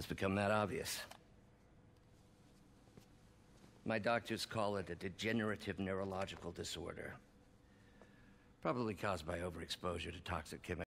It's become that obvious. My doctors call it a degenerative neurological disorder. Probably caused by overexposure to toxic chemicals.